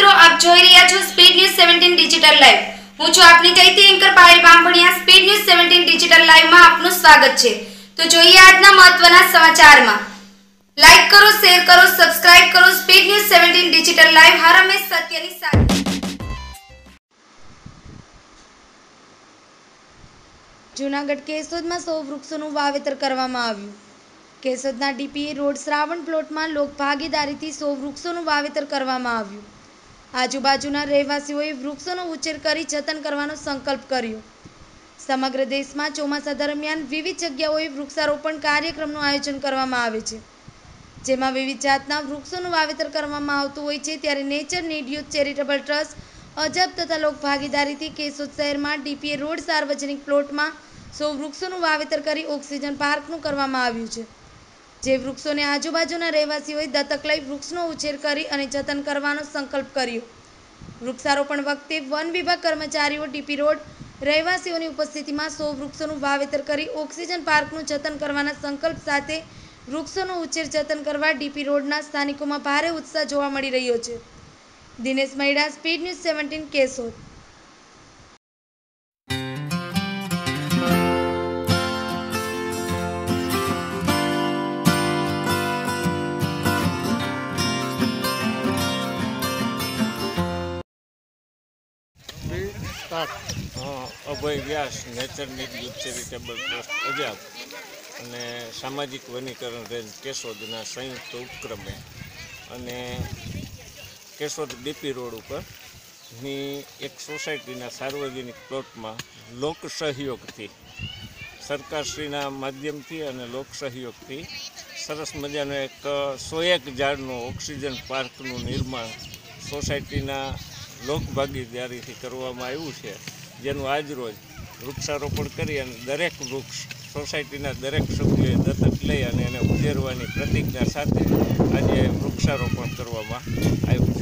મિત્રો, આપ જોઈ રહ્યા છો સ્પીડ ન્યૂઝ 17 ડિજિટલ લાઈવ। હું છું આપની ચૈતી anchor Payal Bambhaniya. Speed news 17 digital live માં આપનું સ્વાગત છે। તો જોઈએ આજના મહત્વના સમાચારમાં। લાઈક કરો, શેર કરો, સબસ્ક્રાઇબ કરો। સ્પીડ ન્યૂઝ 17 ડિજિટલ લાઈવ હર હંમેશ સત્યની સાથે। જૂનાગઢ કેશોદમાં 100 વૃક્ષોનું વાવેતર કરવામાં આવ્યું। કેશોદના ડીપીએ રોડ શ્રાવણ પ્લોટમાં લોક ભાગીદારીથી 100 વૃક્ષોનું વાવેતર કરવામાં આવ્યું। આજુબાજુના રહેવાસીઓએ વૃક્ષોનો ઉછેર કરી જતન કરવાનો સંકલ્પ કર્યો। સમગ્ર દેશમાં ચોમાસા દરમિયાન વિવિધ જગ્યાઓએ વૃક્ષારોપણ કાર્યક્રમનું આયોજન કરવામાં આવે છે, જેમાં વિવિધ જાતના વૃક્ષોનું વાવેતર કરવામાં આવતું હોય છે। ત્યારે nature need youth charitable trust Ajab તથા લોક ભાગીદારીથી કેશોદ શહેરમાં ડીપીએ રોડ સાર્વજનિક પ્લોટમાં 100 વૃક્ષોનું વાવેતર કરી ઓક્સિજન પાર્કનું કરવામાં આવ્યું છે। જે વૃક્ષોને આજુબાજુના રહેવાસીઓએ દત્તક લઈ વૃક્ષનો ઉછેર કરી અને જતન કરવાનો સંકલ્પ કર્યો। વૃક્ષારોપણ વખતે વન વિભાગ કર્મચારીઓ ડીપી રોડ રહેવાસીઓની ઉપસ્થિતિમાં 100 વૃક્ષોનું વાવેતર કરી ઓક્સિજન પાર્કનું જતન કરવાના સંકલ્પ સાથે વૃક્ષોનો ઉછેર જતન કરવા ડીપી રોડના સ્થાનિકોમાં ભારે ઉત્સાહ જોવા મળી રહ્યો છે। Dinesh Maida, speed news 17 Keshod. Abhay Vyas, nature need youth charitable trust Ajab અને સામાજિક વનીકરણ રેન્જ કેશોદના સંયુક્ત ઉપક્રમે અને કેશોદ ડીપી રોડ ઉપરની એક સોસાયટીના સાર્વજનિક પ્લોટમાં લોક સહયોગથી, સરકારશ્રીના માધ્યમથી અને લોક સહયોગથી સરસ મજાનો એક 101 ઝાડનું ઓક્સિજન પાર્કનું નિર્માણ સોસાયટીના લોક ભાગીદારીથી કરવામાં આવ્યું છે, જેનું આજરોજ વૃક્ષારોપણ કરી અને દરેક વૃક્ષ સોસાયટીના દરેક સભ્યોએ દત્તક લઈ અને એને ઉછેરવાની પ્રતિજ્ઞા સાથે આજે વૃક્ષારોપણ કરવામાં આવ્યું।